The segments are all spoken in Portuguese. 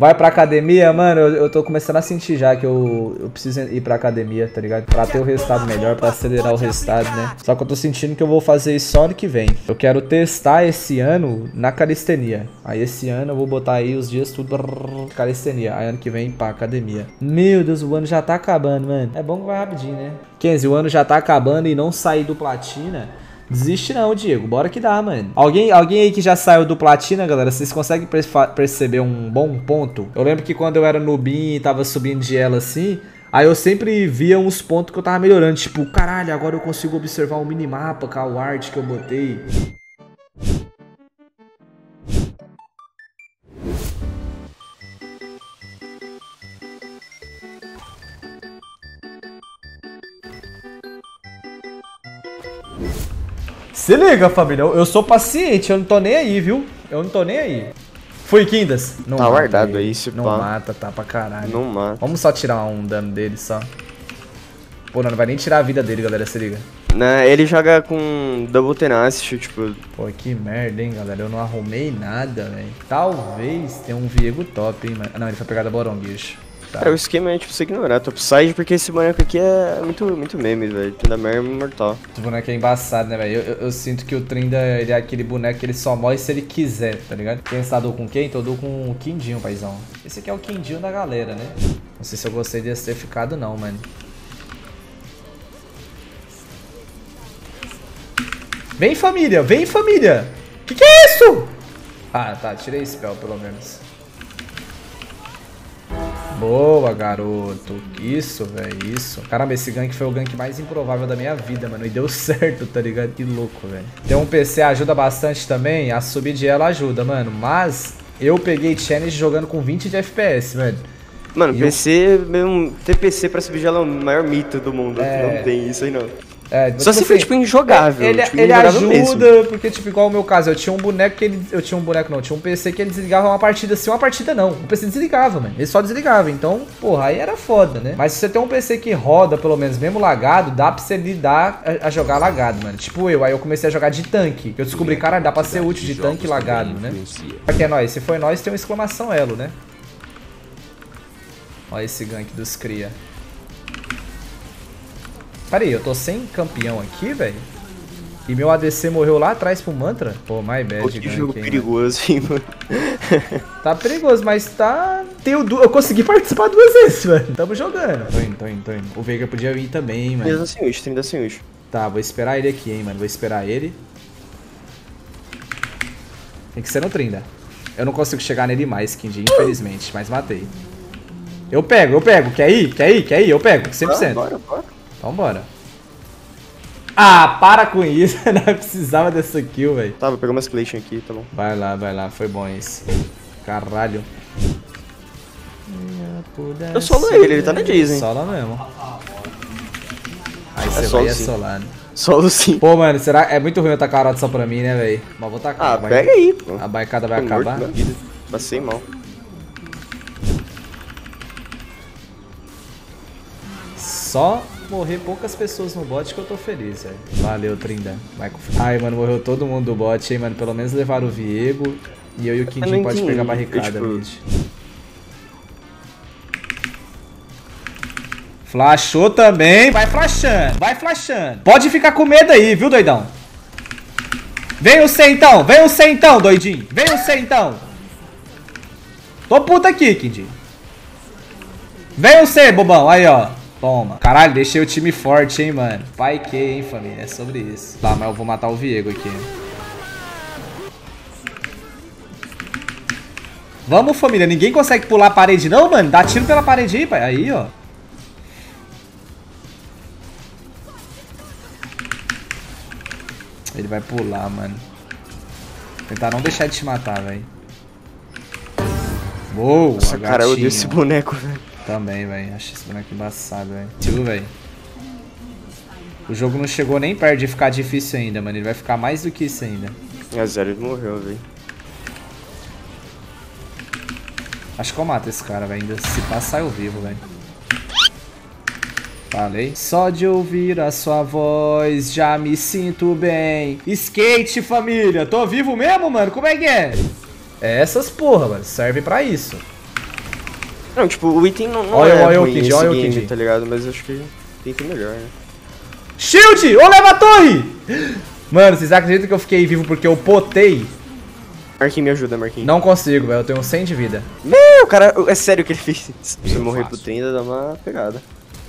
Vai pra academia, mano, eu tô começando a sentir já que eu preciso ir pra academia, tá ligado? Pra ter o resultado melhor, pra acelerar o resultado, né? Só que eu tô sentindo que eu vou fazer isso só ano que vem. Eu quero testar esse ano na calistenia. Aí esse ano eu vou botar aí os dias tudo calistenia. Aí ano que vem pra academia. Meu Deus, o ano já tá acabando, mano. É bom que vai rapidinho, né? 15, o ano já tá acabando e não sair do platina. Desiste não, Diego. Bora que dá, mano. Alguém aí que já saiu do platina, galera, vocês conseguem perceber um bom ponto? Eu lembro que quando eu era noobinho e tava subindo de ela assim, aí eu sempre via uns pontos que eu tava melhorando. Tipo, caralho, agora eu consigo observar o minimapa com a art que eu botei. Se liga, família, eu sou paciente, eu não tô nem aí, viu? Eu não tô nem aí. Fui, Kindas. Não tá mata guardado ele. aí, se Não pá. mata, tá pra caralho. Não mata. Vamos só tirar um dano dele, só. Pô, não vai nem tirar a vida dele, galera, se liga. Né, ele joga com Double Tenacity, tipo... Pô, que merda, hein, galera. Eu não arrumei nada, velho. Talvez tenha um Viego top, hein, mano. Não, ele foi pegar da Boronguish. Tá. Cara, o esquema é, tipo, você ignorar topside, porque esse boneco aqui é muito meme, velho. Tem da merda imortal. Esse boneco é embaçado, né, velho? Eu sinto que o Trinda, ele é aquele boneco que ele só morre se ele quiser, tá ligado? Quem estadou com quem? Tô com o Quindinho, paizão. Esse aqui é o Quindinho da galera, né? Não sei se eu gostei desse ter ficado, não, mano. Vem, família! Vem, família! Que é isso? Ah, tá. Tirei spell, pelo menos. Boa, garoto. Isso, velho. Isso. Caramba, esse gank foi o gank mais improvável da minha vida, mano. E deu certo, tá ligado? Que louco, velho. Ter um PC ajuda bastante também. A subir de ela ajuda, mano. Mas eu peguei challenge jogando com 20 de FPS, velho. Mano, PC, mesmo, ter PC pra subir gela é o maior mito do mundo. Não tem isso aí, não. É, só se for, tipo, injogável. Ele injogável ajuda, mesmo. porque, tipo, igual o meu caso, eu tinha um boneco que ele... Eu tinha um boneco, não, tinha um PC que ele desligava uma partida sim, uma partida não. O PC desligava, mano. Ele só desligava, então, porra, aí era foda, né? Mas se você tem um PC que roda, pelo menos, mesmo lagado, dá pra você lidar a jogar lagado, mano. Tipo aí eu comecei a jogar de tanque. Eu descobri, cara, dá pra ser útil de tanque lagado, né? Aqui é nóis, se foi nóis, tem uma exclamação elo, né? Olha esse gank dos cria. Pera aí, eu tô sem campeão aqui, velho? E meu ADC morreu lá atrás pro Mantra? Pô, my bad. Pô, que jogo perigoso, hein, mano. Tá perigoso, mas tá... Eu consegui participar 2 vezes, mano. Tamo jogando. Tô indo. O Veiga podia vir também, hein, mano. 30 sem ult, 30 sem ult. Tá, vou esperar ele aqui, hein, mano. Vou esperar ele. Tem que ser no Trinda. Eu não consigo chegar nele mais, Kindy, infelizmente. Mas matei. Eu pego. Quer ir? Eu pego, 100%. Bora. Então bora. Ah, para com isso. Não precisava dessa kill, velho. Tá, vou pegar uma escalation aqui, tá bom. Vai lá. Foi bom isso. Caralho. Eu solo ele tá na Jason. Solo mesmo. Aí você solo vai sim. solar, né? Solo sim. Pô, mano, será... É muito ruim eu tacar a rota só pra mim, né, velho? Mas vou tacar. Ah, pega aí, pô. A baicada vai acabar. Passei mal. Só morrer poucas pessoas no bot que eu tô feliz, velho. Valeu, Trinda. Ai, mano, morreu todo mundo do bot, hein, mano. Pelo menos levaram o Viego. E eu e o Quindinho pode pegar a barricada, mid. Flashou também. Vai flashando. Pode ficar com medo aí, viu, doidão? Vem o C então, doidinho. Vem o C então. Tô puta aqui, Quindinho. Vem o C, bobão. Aí, ó. Toma. Caralho, deixei o time forte, hein, mano. Pai que, hein, família. É sobre isso. Tá, mas eu vou matar o Viego aqui. Vamos, família. Ninguém consegue pular a parede, não, mano? Dá tiro pela parede aí, pai. Aí, ó. Ele vai pular, mano. Tentar não deixar de te matar, velho. Boa, Nossa, cara, eu odeio esse boneco, velho. Também, velho. Acho esse boneco embaçado, velho. Tio, velho. O jogo não chegou nem perto de ficar difícil ainda, mano. Ele vai ficar mais do que isso ainda. A Zero ele morreu, velho. Acho que eu mato esse cara, velho. Ainda se passar eu vivo, velho. Falei. Só de ouvir a sua voz, já me sinto bem. Skate, família. Tô vivo mesmo, mano? Como é que é? É essas porra, mano. Serve pra isso. Não, tipo, o item não Olha, é olha o ruim Kid, esse olha o game, Kid. tá ligado? Mas eu acho que tem item melhor, né? Shield! Ô, leva a torre! Mano, vocês acreditam que eu fiquei vivo porque eu potei? Marquinhos, me ajuda, Marquinhos. Não consigo, velho. Eu tenho 100 de vida. Meu, cara, é sério que ele fez. Se você morrer pro 30, dá uma pegada.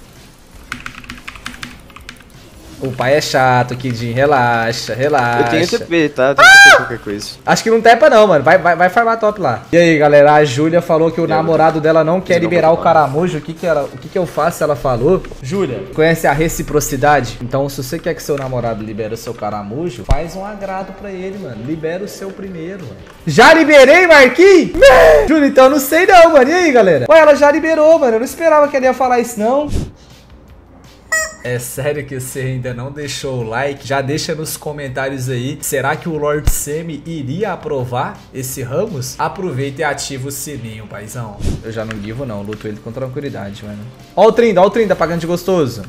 O pai é chato, Kidinho. Relaxa, relaxa. Eu tenho TP, tá? Eu tenho TP qualquer coisa. Acho que não tepa não, mano. Vai farmar top lá. E aí, galera, a Júlia falou que o namorado dela não quer liberar o caramujo. O que eu faço? Ela falou. Júlia, conhece a reciprocidade? Então, se você quer que seu namorado libere o seu caramujo, faz um agrado pra ele, mano. Libera o seu primeiro, mano. Já liberei, Marquinhos? Júlia, então eu não sei não, mano. E aí, galera? Ué, ela já liberou, mano. Eu não esperava que ela ia falar isso, não. É sério que você ainda não deixou o like? Já deixa nos comentários aí. Será que o Lord Semi iria aprovar esse Ramos? Aproveita e ativa o sininho, paizão. Eu já não guivo não, luto ele com tranquilidade, mano. Ó o 30, pagando de gostoso.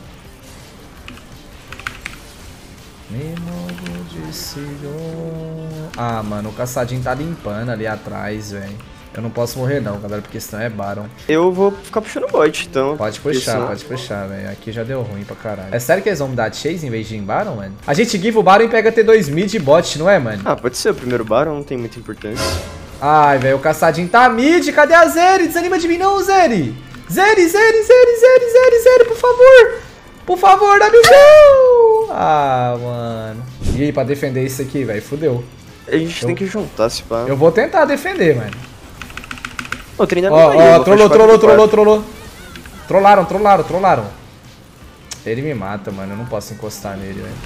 Ah, mano, o caçadinho tá limpando ali atrás, velho. Eu não posso morrer não, galera, porque senão é Baron. Eu vou ficar puxando bot, então. Pode puxar, velho. Aqui já deu ruim pra caralho. É sério que eles vão me dar chase em vez de ir em Baron, mano? A gente give o Baron e pega T2 mid bot, não é, mano? Ah, pode ser o primeiro Baron, não tem muita importância. Ai, velho, o caçadinho tá mid. Cadê a Zeri? Desanima de mim não, Zeri. Zeri, por favor. Por favor, dá missão. Ah, mano. E aí, pra defender isso aqui, velho, fudeu. A gente tem que juntar, se pá. Eu vou tentar defender, mano. O trem Ó, trollou. Trollaram. Ele me mata, mano. Eu não posso encostar nele, velho.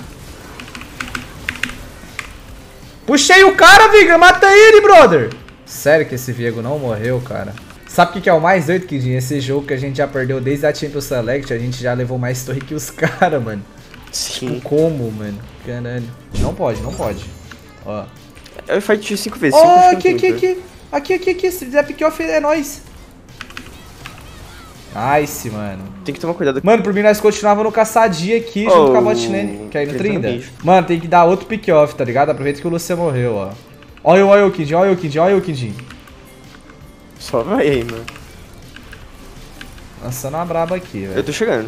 Puxei o cara, Viga. Mata ele, brother. Sério que esse Viego não morreu, cara? Sabe o que é o mais doido, Kidinho? Esse jogo que a gente já perdeu desde a Champions Select, a gente já levou mais torre que os caras, mano. Sim. Tipo, como, mano? Caralho. Não pode. Ó. Eu fight 5 vezes. Ó, aqui. Se fizer pick-off é nóis. Nice, mano. Tem que tomar cuidado. Mano, por mim nós continuava no caçadinha aqui junto com a bot lane. Quer ir no 30? Mano, tem que dar outro pick-off, tá ligado? Aproveita que o Lucia morreu, ó. Olha o Kidinho. Só vai aí, mano. Lançando uma braba aqui, velho. Eu tô chegando.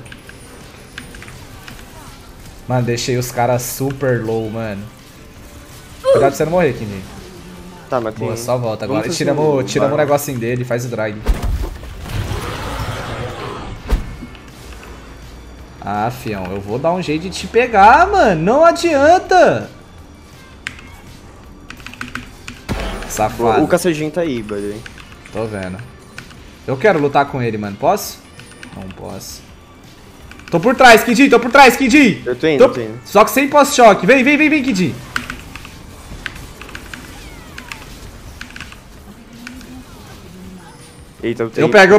Mano, deixei os caras super low, mano. Cuidado pra você não morrer, Kidinho. Tá, mas tem... Boa, só volta agora. Tiramos o negocinho dele, faz o drag. Ah, fião, eu vou dar um jeito de te pegar, mano. Não adianta. Safado. O caçadinho tá aí, buddy. Tô vendo. Eu quero lutar com ele, mano. Posso? Não posso. Tô por trás, Kidinho. Eu tô indo, Só que sem pós-choque. Vem, Kidinho. Eita, Eu pego.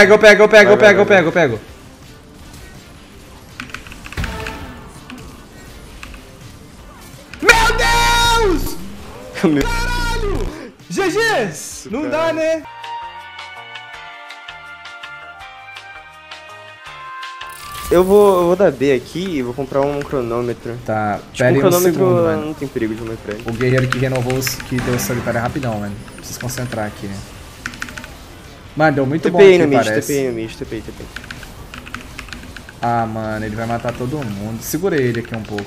Meu Deus! Caralho! GG! Não dá, né? Eu vou dar B aqui e vou comprar um cronômetro. Tá, Tipo, um cronômetro não tem perigo de morrer pra ele. O guerreiro que renovou que deu solitário rapidão, mano. Preciso concentrar aqui, né? Mano, deu muito bom aqui, parece. TP no mid. Ah, mano, ele vai matar todo mundo. Segura ele aqui um pouco.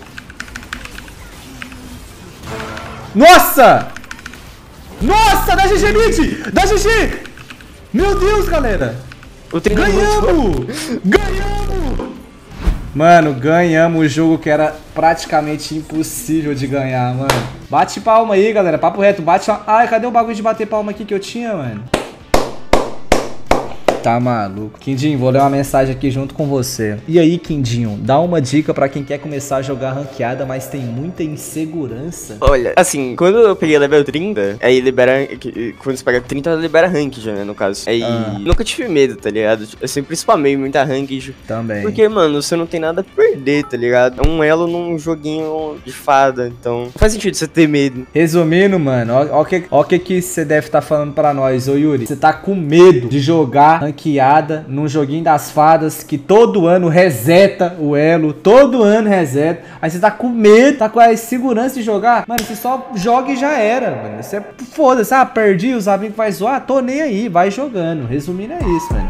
Nossa! Nossa, dá GG mid! Dá GG! Meu Deus, galera! Ganhamos! Mano, ganhamos o jogo que era praticamente impossível de ganhar, mano. Bate palma aí, galera. Papo reto, bate... Ai, cadê o bagulho de bater palma aqui que eu tinha, mano? Tá maluco. Quindinho, vou ler uma mensagem aqui junto com você. E aí, Quindinho, dá uma dica pra quem quer começar a jogar ranqueada, mas tem muita insegurança. Olha, assim, quando eu peguei level 30, aí libera... Quando você pega 30, libera rank já, né, no caso. Aí nunca tive medo, tá ligado? Eu sempre spamei muita rank. Também. Porque, mano, você não tem nada a perder, tá ligado? É um elo num joguinho de fada, então... Não faz sentido você ter medo. Resumindo, mano, ó o que você deve estar falando pra nós, ô Yuri. Você tá com medo de jogar ranqueada ranqueada num joguinho das fadas que todo ano reseta o elo, todo ano reseta. Aí você tá com medo, tá com a segurança de jogar. Mano, você só joga e já era, mano. Você foda-se, perdi, os amigos vai zoar, tô nem aí, vai jogando. Resumindo é isso, mano.